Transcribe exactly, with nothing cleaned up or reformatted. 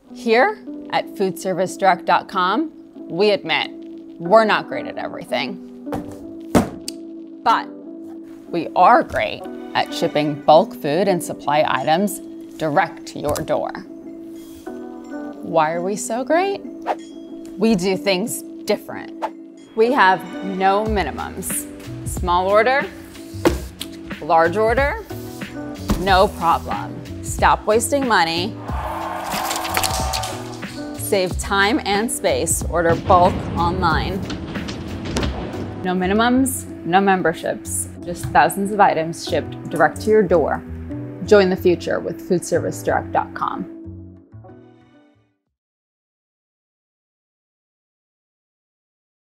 Here at food service direct dot com, we admit we're not great at everything, but we are great at shipping bulk food and supply items direct to your door. Why are we so great? We do things different. We have no minimums. Small order, large order, no problem. Stop wasting money. Save time and space. Order bulk online. No minimums, no memberships. Just thousands of items shipped direct to your door. Join the future with food service direct dot com.